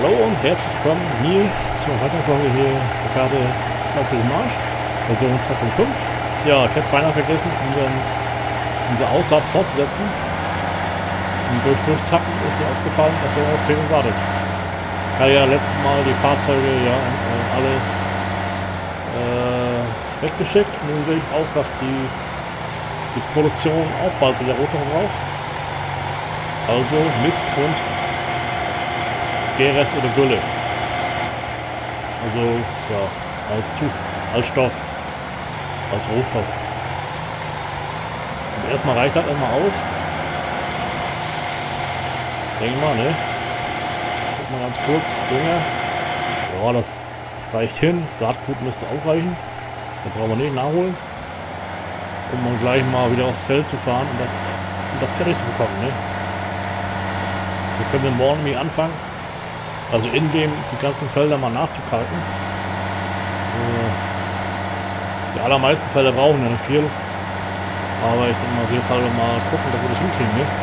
Hallo und herzlich willkommen hier zur weiteren Folge hier der Karte auf dem Marsch, Version 2.5. Ja, ich habe beinahe vergessen, unsere Ausfahrt fortzusetzen. Und durch Zacken ist mir aufgefallen, dass er auf Payment wartet. Ich habe ja letztes Mal die Fahrzeuge ja alle weggeschickt. Nun sehe ich auch, dass die Produktion auch bald wieder Rohstoffe braucht. Also Mist und Gärrest oder Gülle. Also ja, als Stoff, als Rohstoff. Und erstmal reicht das erstmal aus. Denke mal, ne? Guck mal ganz kurz, Dünger. Ja, das reicht hin. Saatgut müsste auch reichen. Da brauchen wir nicht nachholen. Um dann gleich mal wieder aufs Feld zu fahren und das fertig zu bekommen, ne? Wir können dann morgen irgendwie anfangen. Also die ganzen Felder mal nachzukalken. Die allermeisten Felder brauchen ja nicht viel. Aber ich denke mal, jetzt halt mal gucken, dass wir das hinkriegen, ne?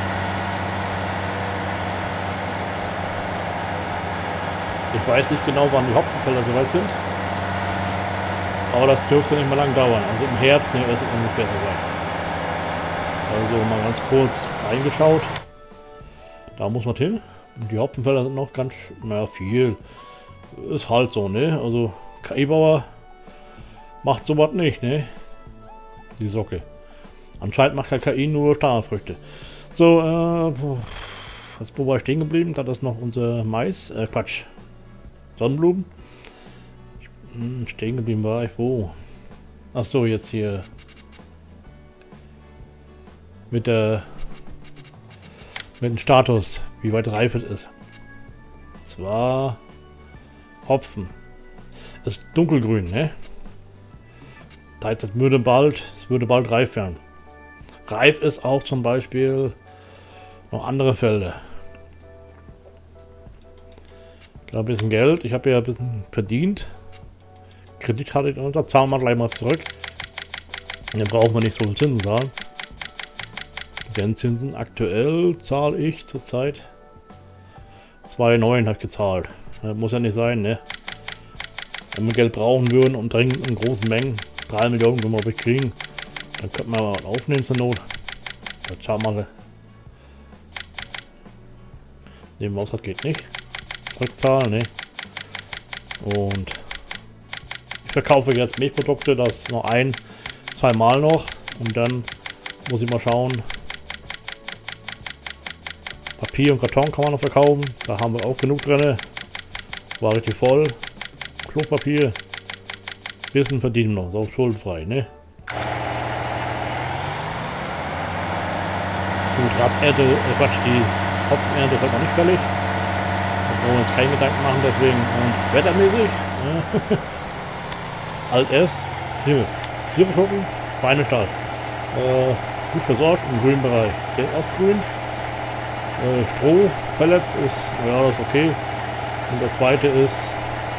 Ich weiß nicht genau, wann die Hopfenfelder soweit sind. Aber das dürfte nicht mehr lang dauern. Also im Herbst ist es ungefähr soweit. Also mal ganz kurz reingeschaut. Da muss man hin. Die Hopfenfelder sind noch ganz, naja, viel. Ist halt so, ne? Also KI-Bauer macht sowas nicht, ne? Die Socke. Anscheinend macht der KI nur Standardfrüchte. So, jetzt wo war ich stehen geblieben? Da ist noch unser Mais, Quatsch. Sonnenblumen. Stehen geblieben war ich wo? Ach so, jetzt hier. Mit dem Status, wie weit reif es ist. Zwar Hopfen. Ist dunkelgrün, ne? Da heißt, es würde bald reif werden. Reif ist auch zum Beispiel noch andere Felder. Da ein bisschen Geld. Ich habe ja ein bisschen verdient. Kredit hatte ich und da zahlen wir gleich mal zurück. Und dann brauchen wir nicht so viel Zinsen zahlen. Denn Zinsen aktuell zahle ich zurzeit 2,9 habe ich gezahlt. Das muss ja nicht sein, ne? Wenn wir Geld brauchen würden und dringend in großen Mengen, 3 Millionen können wir kriegen, dann könnten wir mal aufnehmen zur Not. Das zahlen wir. Nehmen wir aus, das geht nicht. Zurückzahlen, ne? Und ich verkaufe jetzt Milchprodukte, das noch zweimal noch und dann muss ich mal schauen. Papier und Karton kann man noch verkaufen. Da haben wir auch genug drin. War richtig voll. Klopapier. Bisschen verdienen noch. So schuldenfrei, ne? Gut, Rapsernte, Quatsch, die Hopfenernte wird noch nicht fällig. Da brauchen wir uns keinen Gedanken machen, deswegen. Und wettermäßig. Alt S. Hier. Tierverschuppen. Schweinestall. Gut versorgt im grünen Bereich. Der ist auch grün. Stroh, Pellets ist, ja, das ist okay. Und der zweite ist,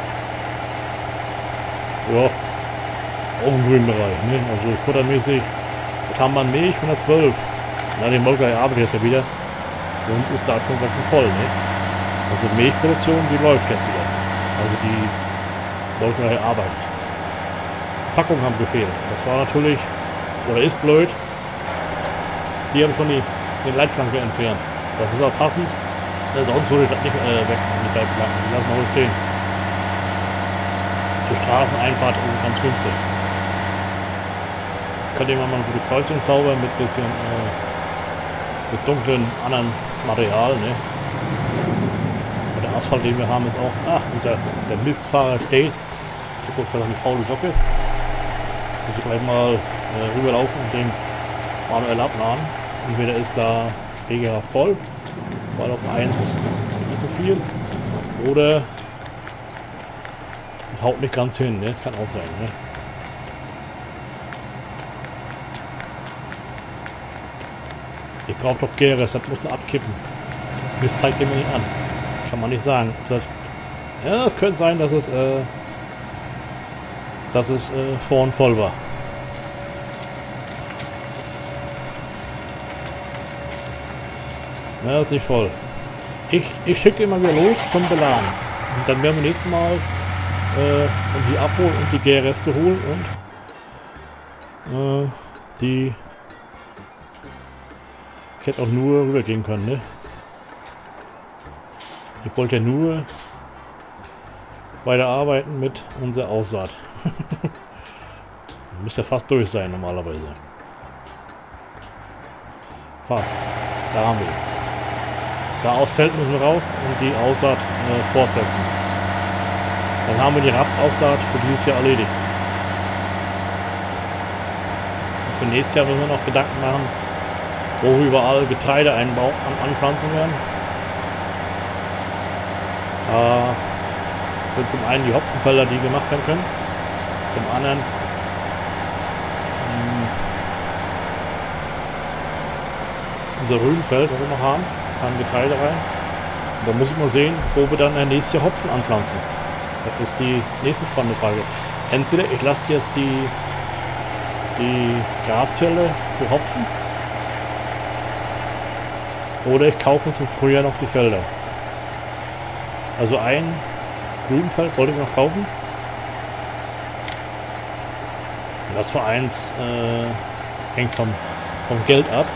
ja, auch im grünen Bereich, ne? Also futtermäßig, was haben wir an Milch? 112. Na, die Molkerei arbeitet jetzt ja wieder. Und ist da schon ganz schön voll, ne? Also Milchproduktion, die läuft jetzt wieder. Also die Molkerei arbeitet. Packungen haben gefehlt. Das war natürlich, oder ist blöd. Die haben schon den Leitplanke entfernt. Das ist auch passend. Sonst würde ich das nicht weg. Die Leitplanken. Die lassen wir ruhig stehen. Zur Straßeneinfahrt ist es ganz günstig. Könnt ihr mal eine gute Kreuzung zaubern mit bisschen mit dunklen anderen Material. Ne? Und der Asphalt, den wir haben, ist auch. Der Mistfahrer steht. Ich wollte gerade eine faule Socke. Muss ich gleich mal rüberlaufen und den manuell abladen. Entweder ist da Wege voll, weil auf 1 nicht so viel, oder haut nicht ganz hin, ne? Das kann auch sein, ne? Ich brauche doch Gäres, das muss abkippen. Das zeigt er mir nicht an. Kann man nicht sagen. Ja, es könnte sein, dass es vorn voll war. Ja, ist nicht voll. Ich schicke immer wieder los zum Beladen. Und dann werden wir nächstes Mal und die abholen und die Gärreste holen und die... Ich hätte auch nur rübergehen können, ne? Ich wollte ja nur weiter arbeiten mit unserer Aussaat. Müsste ja fast durch sein normalerweise. Fast. Da haben wir. Da aufs Feld müssen wir rauf und die Aussaat fortsetzen. Dann haben wir die Rapsaussaat für dieses Jahr erledigt. Und für nächstes Jahr müssen wir noch Gedanken machen, wo wir überall Getreide anpflanzen werden. Sind zum einen die Hopfenfelder, die gemacht werden können. Zum anderen unser Rübenfeld, was wir noch haben, kann Getreide rein. Und da muss ich mal sehen, wo wir dann nächstes Jahr Hopfen anpflanzen. Das ist die nächste spannende Frage. Entweder ich lasse jetzt die Grasfelder für Hopfen oder ich kaufe uns im Frühjahr noch die Felder. Also ein Rübenfeld wollte ich noch kaufen. Das Vereins hängt vom Geld ab.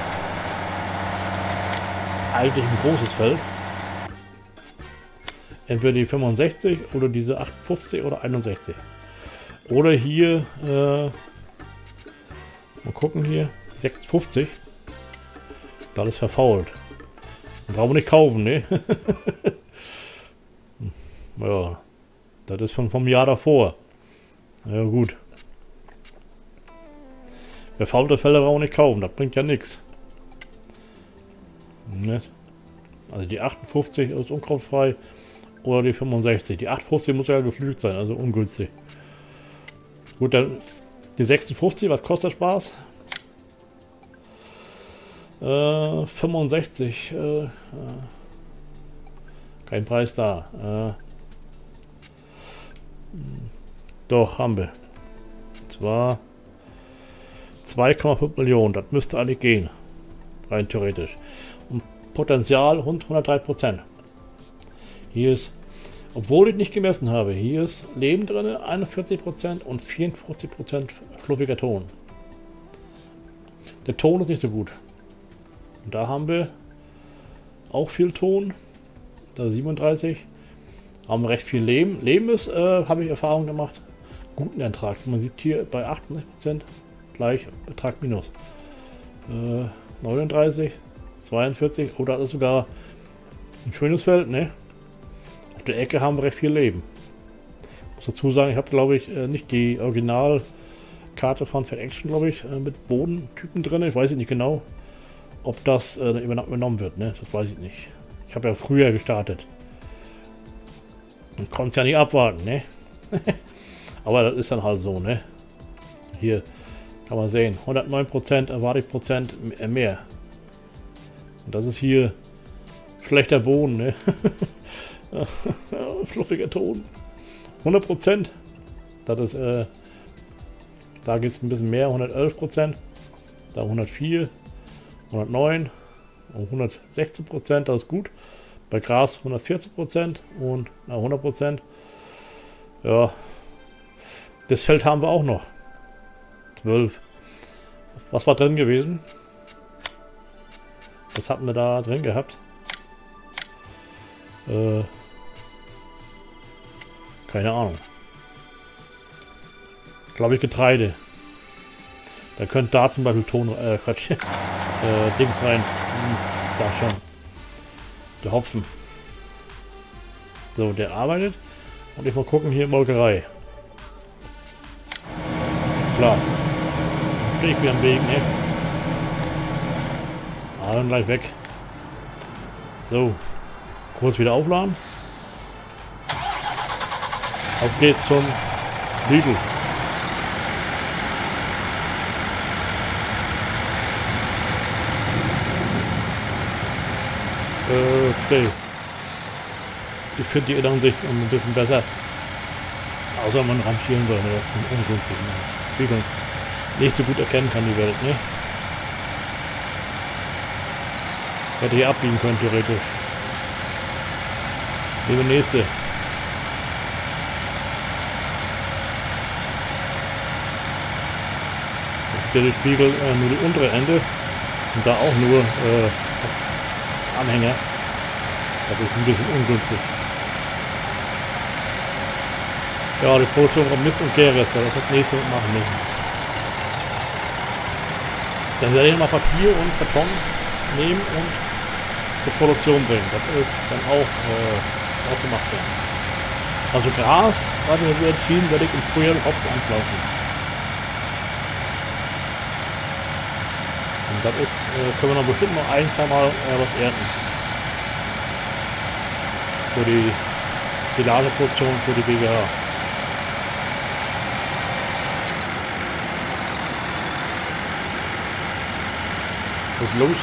Eigentlich ein großes Feld. Entweder die 65 oder diese 58 oder 61. Oder hier, mal gucken hier, 56. Das ist verfault. Brauchen wir nicht kaufen, ne? Ja, das ist vom Jahr davor. Ja gut. Verfaulte Felder brauchen wir nicht kaufen, das bringt ja nichts. Ne? Also die 58 ist unkrautfrei oder die 65. Die 58 muss ja geflügt sein, also ungünstig. Gut, dann die 56, was kostet der Spaß? 65. Kein Preis da. Doch, haben wir. Und zwar 2,5 Millionen. Das müsste eigentlich gehen. Rein theoretisch. Und Potenzial 103%. Hier ist, obwohl ich nicht gemessen habe, hier ist Leben drin, 41% und 44% fluffiger Ton. Der Ton ist nicht so gut. Und da haben wir auch viel Ton. Da 37. Haben wir recht viel Lehm. Lehm ist, habe ich Erfahrung gemacht, guten Ertrag. Man sieht hier bei 68% gleich Betrag minus. 39, 42 oder das ist sogar ein schönes Feld, ne? Auf der Ecke haben wir recht viel Lehm. Ich muss dazu sagen, ich habe glaube ich nicht die Originalkarte von Fat Action, glaube ich, mit Bodentypen drin. Ich weiß nicht genau, ob das übernommen wird, ne? Das weiß ich nicht. Ich habe ja früher gestartet. Und konnte es ja nicht abwarten, ne? Aber das ist dann halt so, ne? Hier kann man sehen, 109% erwarte ich Prozent mehr. Und das ist hier schlechter Boden, ne? Fluffiger Ton. 100%. Das ist, da geht es ein bisschen mehr, 111%. Da 104, 109 und 116%, das ist gut. Bei Gras 140% und 100%. Ja, das Feld haben wir auch noch. 12. Was war drin gewesen? Was hatten wir da drin gehabt? Keine Ahnung. Glaube ich Getreide. Da könnte da zum Beispiel Quatsch, Dings rein. Da schon. Der Hopfen. So, der arbeitet. Und ich mal gucken hier Molkerei. Klar. Stehe ich wieder am Weg, ne? Ah, dann gleich weg. So. Kurz wieder aufladen. Auf geht's zum Lidl. C. Ich finde die Innenansicht ein bisschen besser. Außer man rangieren soll, ne? Das ist ungünstig. Ne? Spiegeln nicht so gut erkennen kann die Welt, ne? Hätte hier abbiegen können, theoretisch. Nehmen wir nächste. Jetzt der Spiegel nur die untere Ende und da auch nur Anhänger. Das ist ein bisschen ungünstig. Ja, die Produktion von Mist und Gärreste, das hat nächste machen müssen. Dann werde ich mal Papier und Karton nehmen und zur Produktion bringen. Das ist dann auch gemacht werden. Also Gras, hatte ich mir entschieden, werde ich im Frühjahr mit Hopfen anpflanzen. Und das ist, können wir dann bestimmt noch ein, zwei Mal was ernten. Für die Silageproduktion für die BGH. Gut los.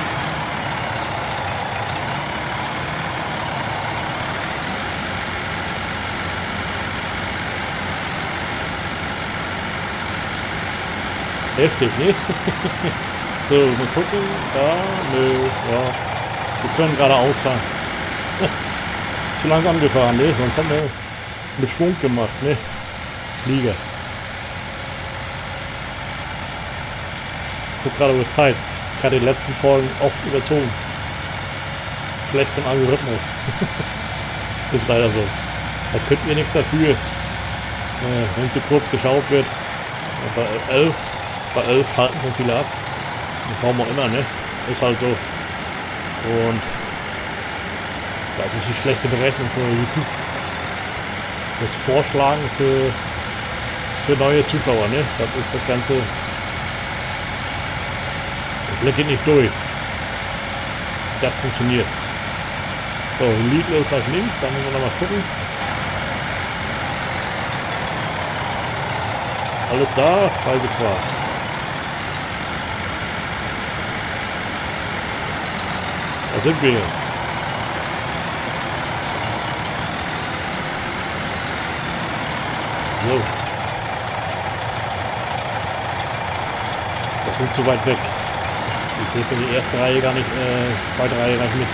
Heftig, ne? So, mal gucken. Da, nö, ja. Wir können geradeaus fahren. Zu langsam gefahren, ne? Sonst haben wir mit Schwung gemacht, ne? Flieger. Guck gerade über Zeit. Ich hatte die letzten Folgen oft überzogen. Schlecht vom Algorithmus. Ist leider so. Da könnt ihr nichts dafür, wenn zu kurz geschaut wird. Bei 11 schalten wir viele ab. Das brauchen wir immer, ne? Ist halt so. Und das ist die schlechte Berechnung für YouTube. Das Vorschlagen für neue Zuschauer, ne? Das ist das Ganze. Das Blick geht nicht durch. Das funktioniert. So, Lidl ist gleich links, da müssen wir nochmal gucken. Alles da, Speisequark. Da sind wir. So. Das sind zu weit weg. Ich kriege die erste Reihe gar nicht, zweite Reihe gar nicht mit.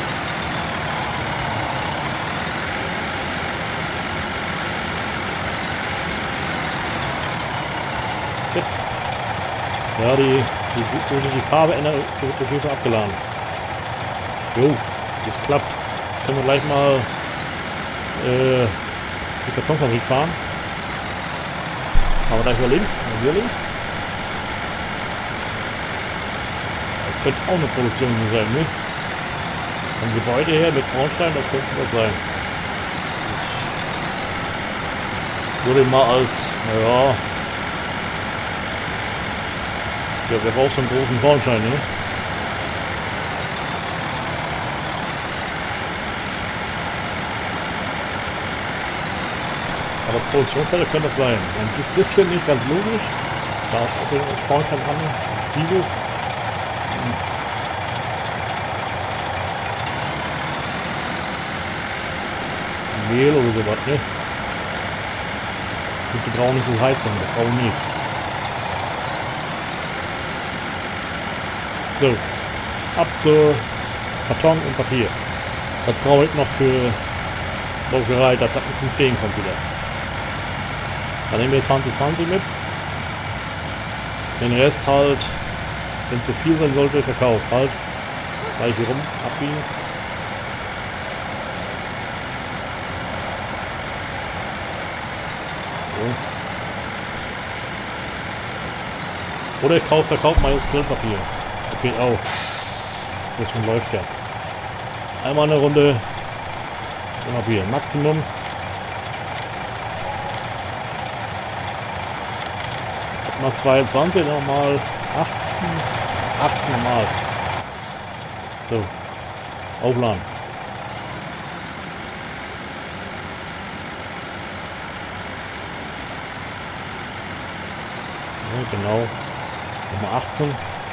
Shit. Ja, die Farbe ändert, wird hier abgeladen. Jo, das klappt. Jetzt können wir gleich mal die Kartonfabrik fahren. Aber gleich mal links, hier links. Das könnte auch eine Produktion sein, ne? Vom Gebäude her mit Schornstein, das könnte was sein. Ich würde mal als, naja, ja, wer braucht so einen großen Schornstein, ne? Aber Produktionsstelle könnte das sein. Ein bisschen nicht ganz logisch. Da ist auch der Schornstein an, ein Spiegel. Mehl oder sowas, ne? Und die brauchen nicht so Heizung, das brauchen nicht. So, ab zu Karton und Papier. Das brauche ich noch für Druckerei, dass das nicht zum Stehen kommt wieder. Dann nehmen wir 2020 mit. Den Rest halt, wenn zu viel sein sollte, verkauft. Halt, gleich hier rum abbiegen. So. Oder ich verkaufe mal das Grillpapier. Das geht auch. Das läuft ja. Einmal eine Runde Papier. Maximum. Mal 22, nochmal 18 normal. So, aufladen. Ja, genau. Nochmal 18.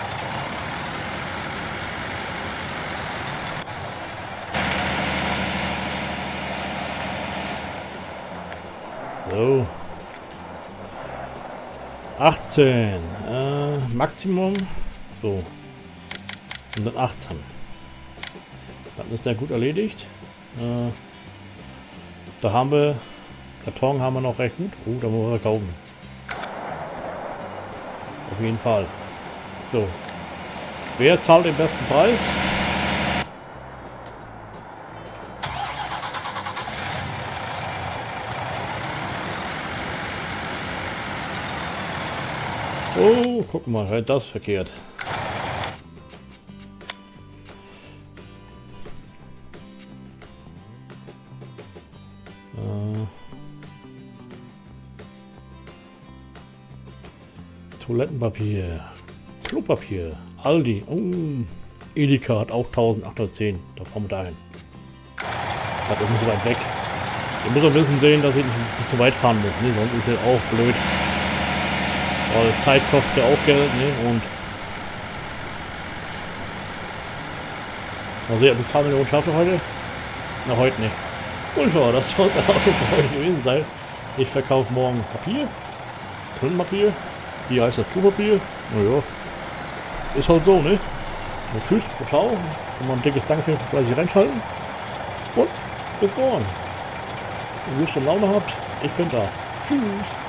So. 18. Maximum. So. Und dann 18. Dann ist er gut erledigt. Da haben wir, Karton haben wir noch recht gut. Oh, da müssen wir kaufen. Auf jeden Fall. So. Wer zahlt den besten Preis? Oh, guck mal, halt das verkehrt. Toilettenpapier, Klopapier, Aldi, Edeka hat auch 1810, da fahren wir dahin. Das ist nicht so weit weg. Ihr müsst auch ein bisschen sehen, dass ich nicht so weit fahren muss, ne? Sonst ist es auch blöd. Weil Zeit kostet ja auch Geld, ne? Und also ja, bis 2 Millionen schaffe heute? Na, heute nicht. Und schon, das soll es auch für heute gewesen sein. Ich verkaufe morgen Papier, Toilettenpapier. Hier heißt das Klopapier. Naja, ist halt so, ne? Und tschüss, ciao. Und mal ein dickes Dankeschön für fleißig reinschalten. Und bis morgen. Wenn ihr Lust und Laune habt, ich bin da. Tschüss.